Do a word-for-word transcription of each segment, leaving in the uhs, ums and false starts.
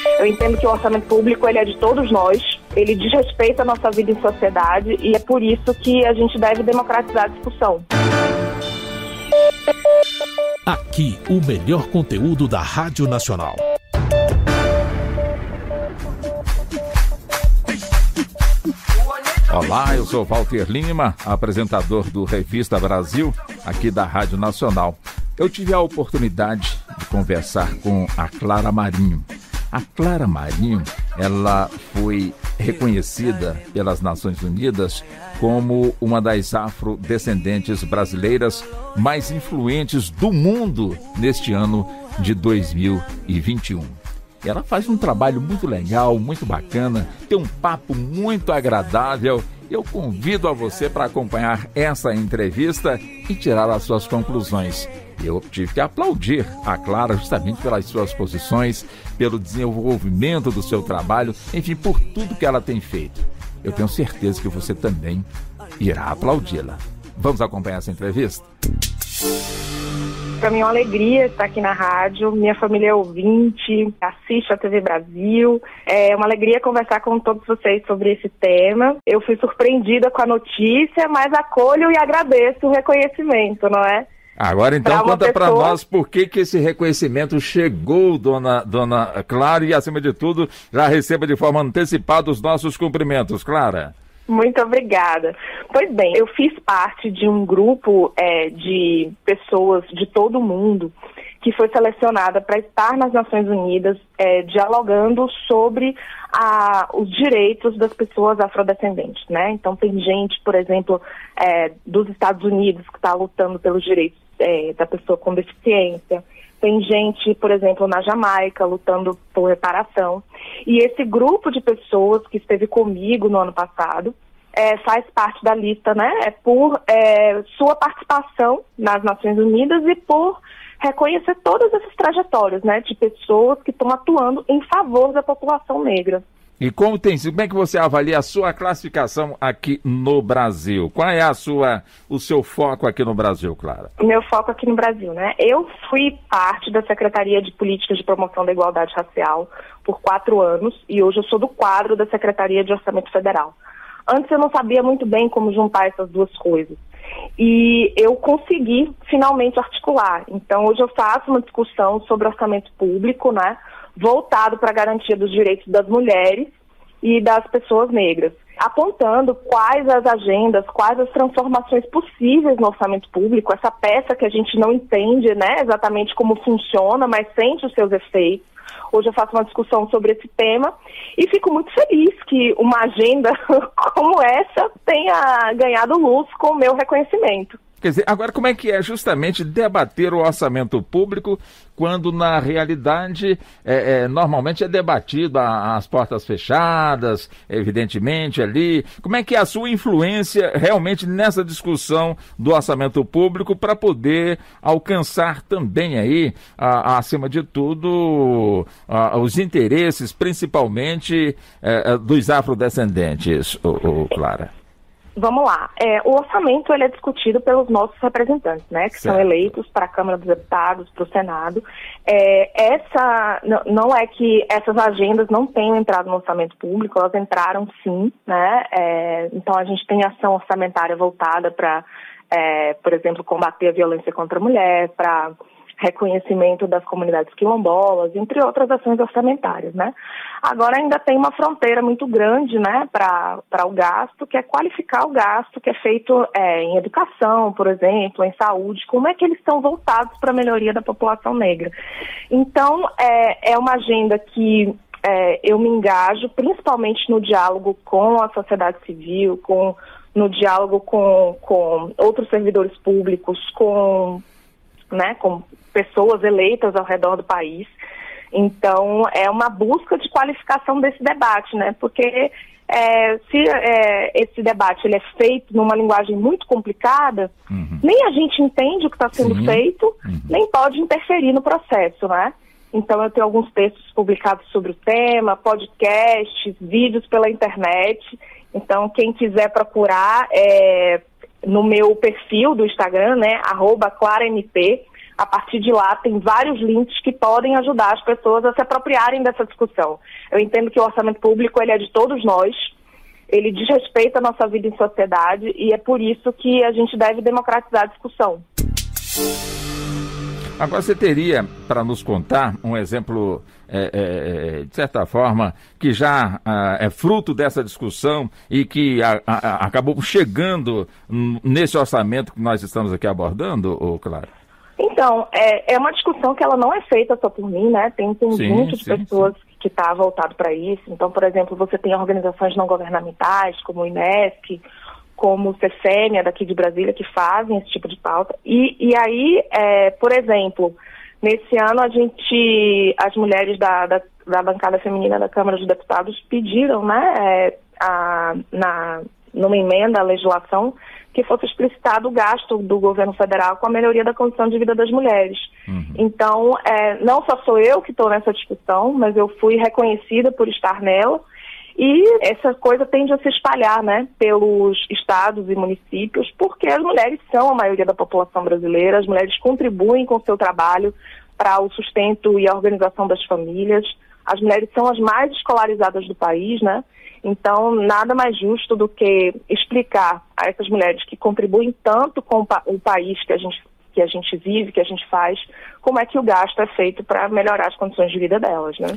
Eu entendo que o orçamento público ele é de todos nós, ele diz respeito à nossa vida em sociedade e é por isso que a gente deve democratizar a discussão. Aqui, o melhor conteúdo da Rádio Nacional. Olá, eu sou Walter Lima, apresentador do Revista Brasil, aqui da Rádio Nacional. Eu tive a oportunidade de conversar com a Clara Marinho. A Clara Marinho, ela foi reconhecida pelas Nações Unidas como uma das afrodescendentes brasileiras mais influentes do mundo neste ano de dois mil e vinte e um. Ela faz um trabalho muito legal, muito bacana, tem um papo muito agradável. Eu convido a você para acompanhar essa entrevista e tirar as suas conclusões. Eu tive que aplaudir a Clara justamente pelas suas posições, pelo desenvolvimento do seu trabalho, enfim, por tudo que ela tem feito. Eu tenho certeza que você também irá aplaudi-la. Vamos acompanhar essa entrevista? Para mim é uma alegria estar aqui na rádio, minha família é ouvinte, assiste a T V Brasil, é uma alegria conversar com todos vocês sobre esse tema. Eu fui surpreendida com a notícia, mas acolho e agradeço o reconhecimento, não é? Agora então pra conta para pessoa... nós por que que esse reconhecimento chegou, dona, dona Clara, e acima de tudo, já receba de forma antecipada os nossos cumprimentos, Clara. Muito obrigada. Pois bem, eu fiz parte de um grupo é, de pessoas de todo o mundo que foi selecionada para estar nas Nações Unidas é, dialogando sobre a, os direitos das pessoas afrodescendentes, né? Então tem gente, por exemplo, é, dos Estados Unidos que está lutando pelos direitos é, da pessoa com deficiência. Tem gente, por exemplo, na Jamaica, lutando por reparação. E esse grupo de pessoas que esteve comigo no ano passado é, faz parte da lista, né? É por é, sua participação nas Nações Unidas e por reconhecer todas essas trajetórias, né? De pessoas que estão atuando em favor da população negra. E como tem sido, como é que você avalia a sua classificação aqui no Brasil? Qual é a sua, o seu foco aqui no Brasil, Clara? O meu foco aqui no Brasil, né? Eu fui parte da Secretaria de Políticas de Promoção da Igualdade Racial por quatro anos e hoje eu sou do quadro da Secretaria de Orçamento Federal. Antes eu não sabia muito bem como juntar essas duas coisas. E eu consegui finalmente articular. Então hoje eu faço uma discussão sobre orçamento público, né? Voltado para a garantia dos direitos das mulheres e das pessoas negras, apontando quais as agendas, quais as transformações possíveis no orçamento público, essa peça que a gente não entende, né, exatamente como funciona, mas sente os seus efeitos. Hoje eu faço uma discussão sobre esse tema e fico muito feliz que uma agenda como essa tenha ganhado luz com o meu reconhecimento. Quer dizer, agora como é que é justamente debater o orçamento público quando na realidade é, é, normalmente é debatido às portas fechadas, evidentemente ali. Como é que é a sua influência realmente nessa discussão do orçamento público para poder alcançar também aí, a, a, acima de tudo, a, os interesses principalmente é, dos afrodescendentes, o, o Clara? Vamos lá. É, o orçamento ele é discutido pelos nossos representantes, né, que certo. São eleitos para a Câmara dos Deputados, para o Senado. É, essa não, não é que essas agendas não tenham entrado no orçamento público, elas entraram sim, né? É, então a gente tem ação orçamentária voltada para, é, por exemplo, combater a violência contra a mulher, para reconhecimento das comunidades quilombolas, entre outras ações orçamentárias, né? Agora ainda tem uma fronteira muito grande, né, para para o gasto, que é qualificar o gasto que é feito é, em educação, por exemplo, em saúde, como é que eles estão voltados para a melhoria da população negra. Então, é, é uma agenda que é, eu me engajo, principalmente no diálogo com a sociedade civil, com, no diálogo com, com outros servidores públicos, com, né, com pessoas eleitas ao redor do país. Então, é uma busca de qualificação desse debate, né? Porque é, se é, esse debate ele é feito numa linguagem muito complicada, uhum. nem a gente entende o que está sendo Sim. feito, uhum. nem pode interferir no processo, né? Então, eu tenho alguns textos publicados sobre o tema, podcasts, vídeos pela internet. Então, quem quiser procurar é, no meu perfil do Instagram, né? arroba ClaraMP, a partir de lá tem vários links que podem ajudar as pessoas a se apropriarem dessa discussão. Eu entendo que o orçamento público ele é de todos nós, ele diz respeito à nossa vida em sociedade e é por isso que a gente deve democratizar a discussão. Agora, você teria para nos contar um exemplo, é, é, de certa forma, que já ah, é fruto dessa discussão e que a, a, acabou chegando nesse orçamento que nós estamos aqui abordando, ô Clara? Então, é, é uma discussão que ela não é feita só por mim, né? Tem um conjunto de pessoas sim. que está voltado para isso. Então, por exemplo, você tem organizações não governamentais, como o INESC, como o CEFEMIA daqui de Brasília, que fazem esse tipo de pauta. E, e aí, é, por exemplo, nesse ano a gente, as mulheres da, da, da bancada feminina da Câmara dos Deputados pediram, né, é, a, na, numa emenda à legislação, que fosse explicitado o gasto do governo federal com a melhoria da condição de vida das mulheres. Uhum. Então, é, não só sou eu que estou nessa discussão, mas eu fui reconhecida por estar nela, e essa coisa tende a se espalhar, né, pelos estados e municípios, porque as mulheres são a maioria da população brasileira, as mulheres contribuem com o seu trabalho para o sustento e a organização das famílias, as mulheres são as mais escolarizadas do país, né, então nada mais justo do que explicar a essas mulheres que contribuem tanto com o, pa- o país que a gente, que a gente vive, que a gente faz, como é que o gasto é feito para melhorar as condições de vida delas, né.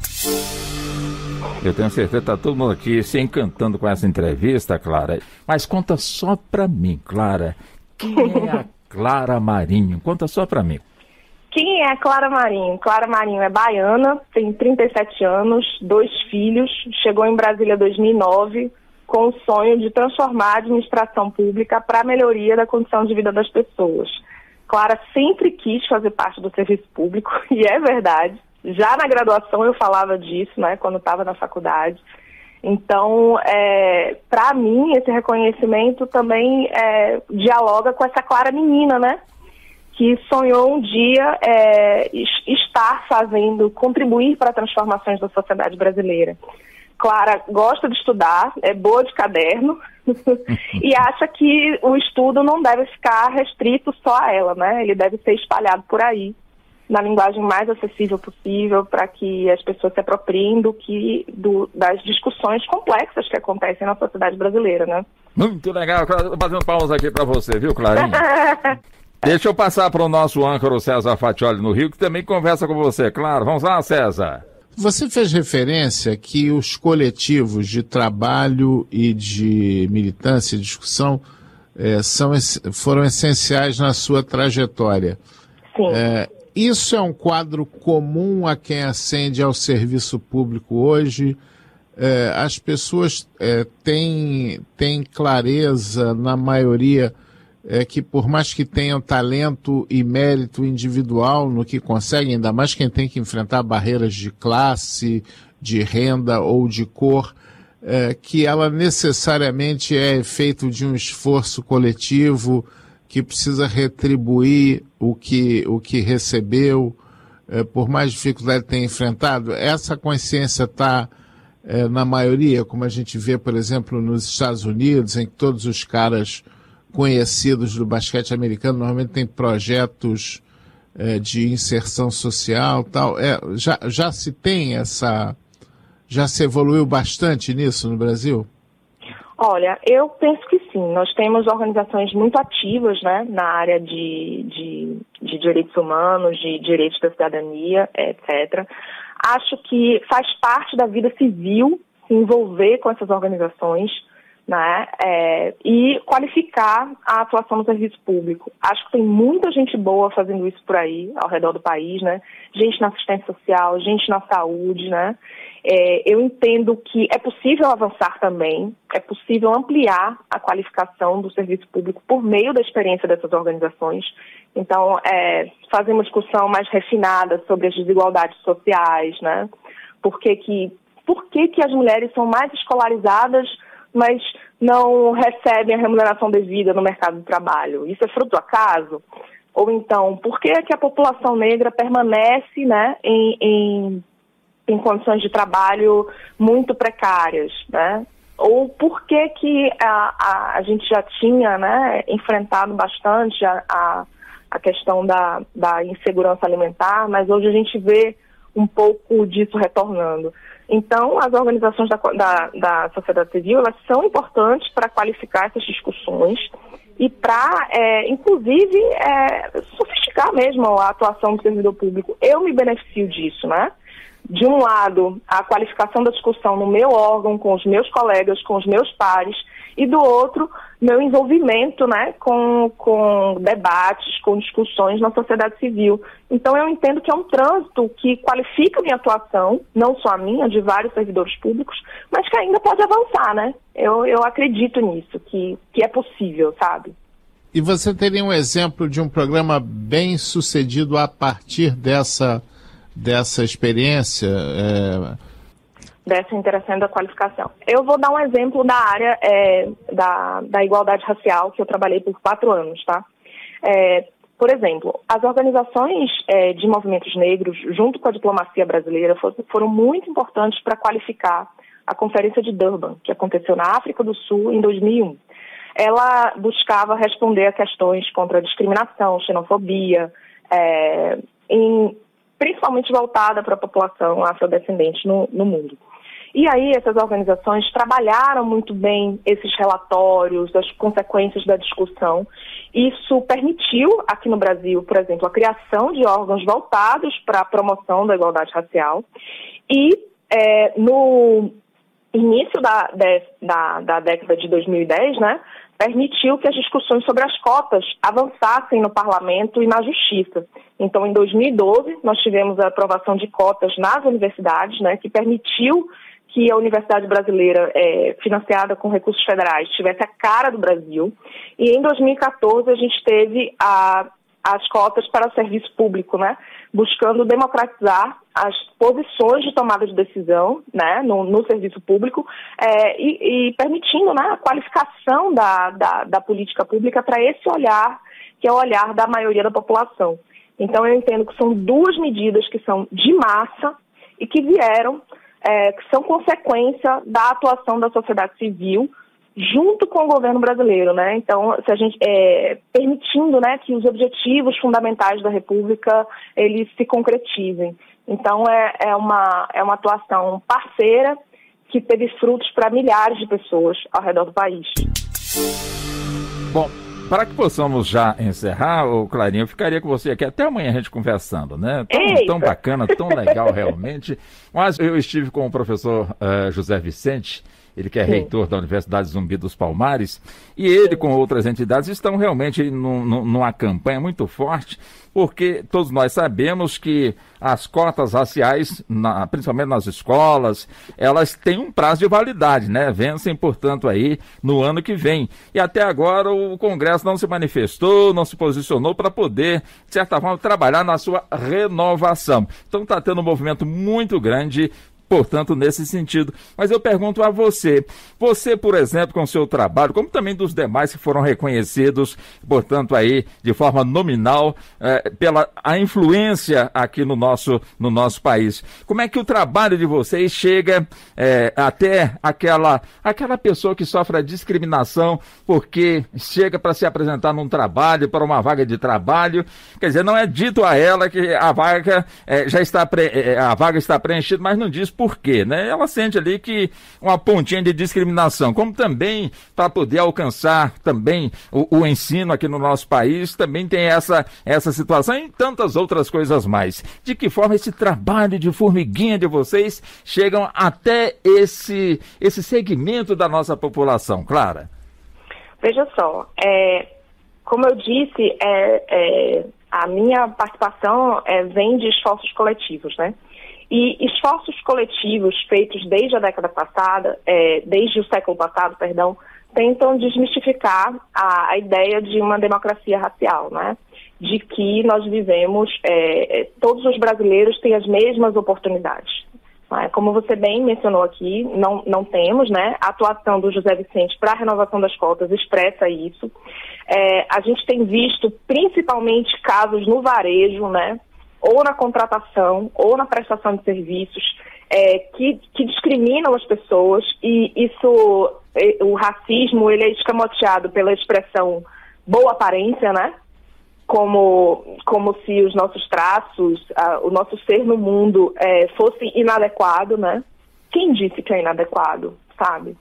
Eu tenho certeza que está todo mundo aqui se encantando com essa entrevista, Clara. Mas conta só para mim, Clara, quem é a Clara Marinho? Conta só para mim. Quem é a Clara Marinho? Clara Marinho é baiana, tem trinta e sete anos, dois filhos, chegou em Brasília em dois mil e nove com o sonho de transformar a administração pública para a melhoria da condição de vida das pessoas. Clara sempre quis fazer parte do serviço público, e é verdade. Já na graduação eu falava disso, né, quando estava na faculdade. Então, é, para mim, esse reconhecimento também é, dialoga com essa Clara menina, né, que sonhou um dia é, estar fazendo, contribuir para transformações da sociedade brasileira. Clara gosta de estudar, é boa de caderno e acha que o estudo não deve ficar restrito só a ela, né, ele deve ser espalhado por aí, na linguagem mais acessível possível, para que as pessoas se apropriem do que, do, das discussões complexas que acontecem na sociedade brasileira, né? Muito legal, estou fazendo palmas aqui para você, viu, Clarinha? Deixa eu passar para o nosso âncora, o César Fatioli, no Rio, que também conversa com você. Claro, vamos lá, César. Você fez referência que os coletivos de trabalho e de militância e discussão é, são, foram essenciais na sua trajetória. Sim. É, Isso é um quadro comum a quem ascende ao serviço público hoje? É, as pessoas é, têm, têm clareza, na maioria, é, que por mais que tenham talento e mérito individual no que conseguem, ainda mais quem tem que enfrentar barreiras de classe, de renda ou de cor, é, que ela necessariamente é efeito de um esforço coletivo, que precisa retribuir o que, o que recebeu, eh, por mais dificuldade que tenha enfrentado. Essa consciência está, eh, na maioria, como a gente vê, por exemplo, nos Estados Unidos, em que todos os caras conhecidos do basquete americano normalmente têm projetos eh, de inserção social, tal. É, já, já se tem essa... Já se evoluiu bastante nisso no Brasil? Olha, eu penso que sim. Nós temos organizações muito ativas, né, na área de, de, de direitos humanos, de direitos da cidadania, etcétera. Acho que faz parte da vida civil se envolver com essas organizações, né, é, e qualificar a atuação no serviço público. Acho que tem muita gente boa fazendo isso por aí, ao redor do país, né? Gente na assistência social, gente na saúde, né? É, eu entendo que é possível avançar também, é possível ampliar a qualificação do serviço público por meio da experiência dessas organizações. Então, é, fazer uma discussão mais refinada sobre as desigualdades sociais, né? Por que que, por que que as mulheres são mais escolarizadas, mas não recebem a remuneração devida no mercado de trabalho? Isso é fruto do acaso? Ou então, por que que a população negra permanece, né, em, em, em condições de trabalho muito precárias, né? Ou por que que a, a, a gente já tinha, né, enfrentado bastante a, a, a questão da, da insegurança alimentar, mas hoje a gente vê um pouco disso retornando. Então, as organizações da, da, da sociedade civil, elas são importantes para qualificar essas discussões e para, é, inclusive, é, sofisticar mesmo a atuação do servidor público. Eu me beneficio disso, né? De um lado, a qualificação da discussão no meu órgão, com os meus colegas, com os meus pares, e do outro, meu envolvimento, né, com, com debates, com discussões na sociedade civil. Então, eu entendo que é um trânsito que qualifica a minha atuação, não só a minha, de vários servidores públicos, mas que ainda pode avançar, né? Eu, eu acredito nisso, que, que é possível, sabe? E você teria um exemplo de um programa bem sucedido a partir dessa, dessa experiência? É... dessa interação da qualificação. Eu vou dar um exemplo da área é, da, da igualdade racial, que eu trabalhei por quatro anos, tá? É, por exemplo, as organizações é, de movimentos negros, junto com a diplomacia brasileira, for, foram muito importantes para qualificar a Conferência de Durban, que aconteceu na África do Sul em dois mil e um. Ela buscava responder a questões contra a discriminação, xenofobia, é, em, principalmente voltada para a população afrodescendente no, no mundo. E aí essas organizações trabalharam muito bem esses relatórios, as consequências da discussão. Isso permitiu, aqui no Brasil, por exemplo, a criação de órgãos voltados para a promoção da igualdade racial. E é, no início da, da, da década de dois mil e dez, né, permitiu que as discussões sobre as cotas avançassem no parlamento e na justiça. Então, em dois mil e doze, nós tivemos a aprovação de cotas nas universidades, né, que permitiu que a universidade brasileira, é, financiada com recursos federais, tivesse a cara do Brasil. E em dois mil e quatorze, a gente teve a, as cotas para o serviço público, né, buscando democratizar as posições de tomada de decisão, né, no, no serviço público, é, e, e permitindo, né, a qualificação da, da, da política pública para esse olhar, que é o olhar da maioria da população. Então, eu entendo que são duas medidas que são de massa e que vieram, é, que são consequência da atuação da sociedade civil junto com o governo brasileiro, né? Então, se a gente é, permitindo, né, que os objetivos fundamentais da República eles se concretizem. Então, é, é, uma, é uma atuação parceira que teve frutos para milhares de pessoas ao redor do país. Bom, para que possamos já encerrar, ô Clarinha, eu ficaria com você aqui até amanhã a gente conversando, né? Tão, tão bacana, tão legal realmente. Mas eu estive com o professor uh, José Vicente, ele que é Sim. reitor da Universidade Zumbi dos Palmares, e ele Sim. com outras entidades estão realmente num, num, numa campanha muito forte, porque todos nós sabemos que as cotas raciais, na, principalmente nas escolas, elas têm um prazo de validade, né? Vencem, portanto, aí no ano que vem. E até agora o Congresso não se manifestou, não se posicionou para poder, de certa forma, trabalhar na sua renovação. Então está tendo um movimento muito grande, portanto, nesse sentido. Mas eu pergunto a você, você, por exemplo, com o seu trabalho, como também dos demais que foram reconhecidos, portanto, aí, de forma nominal, eh, pela a influência aqui no nosso, no nosso país. Como é que o trabalho de vocês chega eh, até aquela, aquela pessoa que sofre a discriminação porque chega para se apresentar num trabalho, para uma vaga de trabalho, quer dizer, não é dito a ela que a vaga eh, já está, pre, eh, a vaga está preenchida, mas não diz por quê, né? Ela sente ali que uma pontinha de discriminação, como também para poder alcançar também o, o ensino aqui no nosso país, também tem essa, essa situação e tantas outras coisas mais. De que forma esse trabalho de formiguinha de vocês chegam até esse, esse segmento da nossa população, Clara? Veja só, é, como eu disse, é, é, a minha participação é, vem de esforços coletivos, né? E esforços coletivos feitos desde a década passada, é, desde o século passado, perdão, tentam desmistificar a, a ideia de uma democracia racial, né? De que nós vivemos, é, todos os brasileiros têm as mesmas oportunidades. Né? Como você bem mencionou aqui, não, não temos, né? A atuação do José Vicente para a renovação das cotas expressa isso. É, a gente tem visto principalmente casos no varejo, né? Ou na contratação, ou na prestação de serviços, é, que, que discriminam as pessoas, e isso, o racismo, ele é escamoteado pela expressão boa aparência, né? como, como se os nossos traços, uh, o nosso ser no mundo é, fosse inadequado, né? Quem disse que é inadequado, sabe?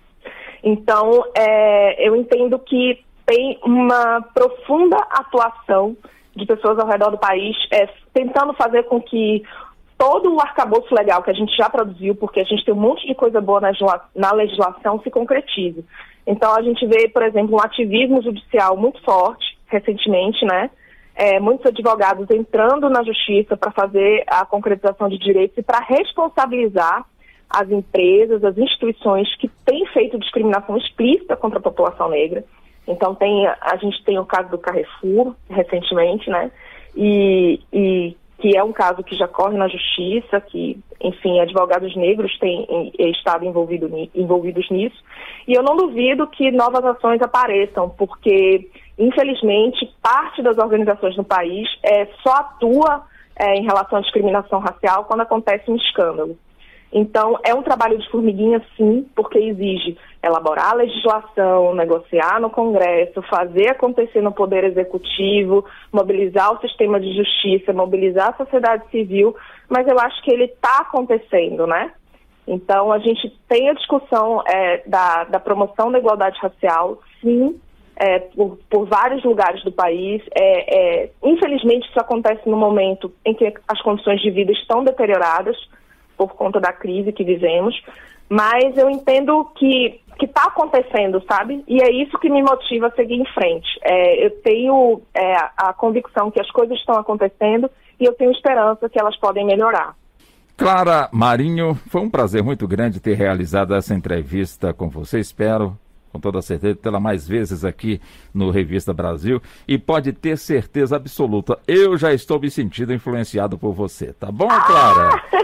Então, é, eu entendo que tem uma profunda atuação de pessoas ao redor do país é, tentando fazer com que todo o arcabouço legal que a gente já produziu, porque a gente tem um monte de coisa boa na, na legislação, se concretize. Então, a gente vê, por exemplo, um ativismo judicial muito forte, recentemente, né? É, muitos advogados entrando na justiça para fazer a concretização de direitos e para responsabilizar as empresas, as instituições que têm feito discriminação explícita contra a população negra. Então, tem, a gente tem o caso do Carrefour, recentemente, né? E, e que é um caso que já corre na justiça, que, enfim, advogados negros têm estado envolvido, envolvidos nisso. E eu não duvido que novas ações apareçam, porque, infelizmente, parte das organizações no país é, só atua é, em relação à discriminação racial quando acontece um escândalo. Então, é um trabalho de formiguinha, sim, porque exige elaborar a legislação, negociar no Congresso, fazer acontecer no Poder Executivo, mobilizar o sistema de justiça, mobilizar a sociedade civil, mas eu acho que ele está acontecendo, né? Então, a gente tem a discussão é, da, da promoção da igualdade racial, sim, é, por, por vários lugares do país. É, é, infelizmente, isso acontece no momento em que as condições de vida estão deterioradas, por conta da crise que vivemos, mas eu entendo que que está acontecendo, sabe? E é isso que me motiva a seguir em frente. É, eu tenho é, a convicção que as coisas estão acontecendo e eu tenho esperança que elas podem melhorar. Clara Marinho, foi um prazer muito grande ter realizado essa entrevista com você. Espero, com toda certeza, tê-la mais vezes aqui no Revista Brasil. E pode ter certeza absoluta, eu já estou me sentindo influenciado por você. Tá bom, Clara? Ah!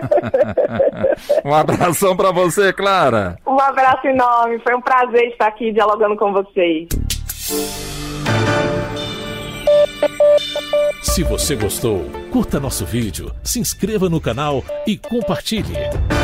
Um abração para você, Clara. Um abraço enorme. Foi um prazer estar aqui dialogando com vocês. Se você gostou, curta nosso vídeo, se inscreva no canal e compartilhe.